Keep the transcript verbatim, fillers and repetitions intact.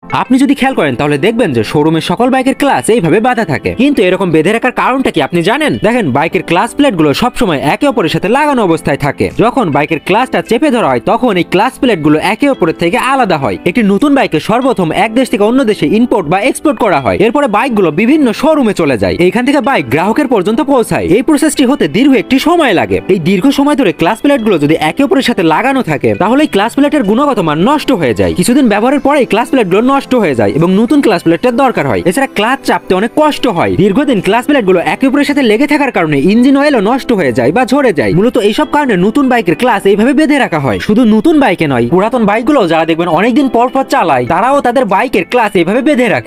আপনি যদি খেয়াল করেন তাহলে দেখবেন যে শোরুমের সকল বাইকের ক্লাচ এইভাবে বাঁধা থাকে, কিন্তু এরকম বেঁধে রাখার কারণটা কি আপনি জানেন? দেখেন, বাইকের ক্লাচ প্লেট গুলো সবসময় একে অপরের সাথে লাগানো অবস্থায় থাকে। যখন বাইকের ক্লাচটা চেপে ধরা হয় তখন এই ক্লাচ প্লেট গুলো একে অপরের থেকে আলাদা হয়। একটি নতুন বাইকে সর্বপ্রথম এক দেশ থেকে অন্য দেশে ইম্পোর্ট বা এক্সপোর্ট করা হয়। এরপরে বাইক গুলো বিভিন্ন শোরুমে চলে যায়, এইখান থেকে বাইক গ্রাহকের পর্যন্ত পৌঁছায়। এই প্রসেসটি হতে দীর্ঘ একটি সময় লাগে। এই দীর্ঘ সময় ধরে ক্লাচ প্লেট গুলো যদি একে অপরের সাথে লাগানো থাকে তাহলে এই ক্লাচ প্লেটের গুণগত মান নষ্ট হয়ে যায়। কিছুদিন ব্যবহারের পরে ক্লাচ প্লেট গুলো নষ্ট হয়ে যায় এবং নতুন ক্লাচ প্লেটের দরকার হয়। এছাড়া ক্লাচ চাপতে অনেক কষ্ট হয়। দীর্ঘদিন ক্লাচ প্লেট গুলো একে অপরের সাথে লেগে থাকার কারণে ইঞ্জিন অয়েলও নষ্ট হয়ে যায় বা ঝরে যায়। মূলত এইসব কারণে নতুন বাইকের ক্লাচ এইভাবে বেঁধে রাখা হয়। শুধু নতুন বাইকে নয়, পুরাতন বাইকগুলো যারা দেখবেন অনেকদিন পর পর চালায় তারাও তাদের বাইকের ক্লাচ এইভাবে বেঁধে রাখে।